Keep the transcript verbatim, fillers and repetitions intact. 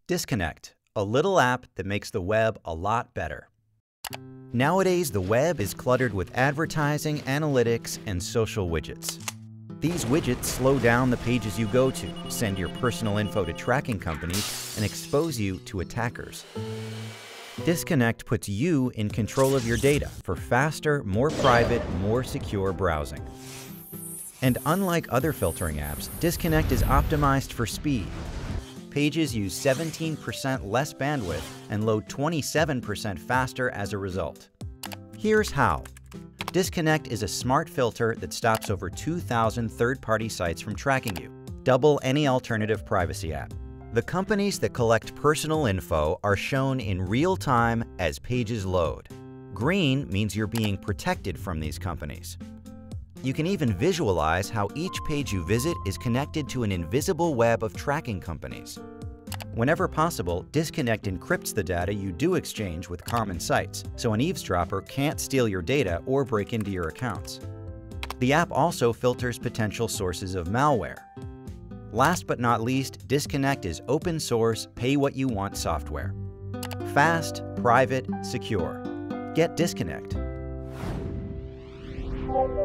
Disconnect, a little app that makes the web a lot better. Nowadays, the web is cluttered with advertising, analytics, and social widgets. These widgets slow down the pages you go to, send your personal info to tracking companies, and expose you to attackers. Disconnect puts you in control of your data for faster, more private, more secure browsing. And unlike other filtering apps, Disconnect is optimized for speed. Pages use seventeen percent less bandwidth and load twenty-seven percent faster as a result. Here's how. Disconnect is a smart filter that stops over two thousand third-party sites from tracking you, double any alternative privacy app. The companies that collect personal info are shown in real time as pages load. Green means you're being protected from these companies. You can even visualize how each page you visit is connected to an invisible web of tracking companies. Whenever possible, Disconnect encrypts the data you do exchange with common sites, so an eavesdropper can't steal your data or break into your accounts. The app also filters potential sources of malware. Last but not least, Disconnect is open source, pay-what-you-want software. Fast, private, secure. Get Disconnect.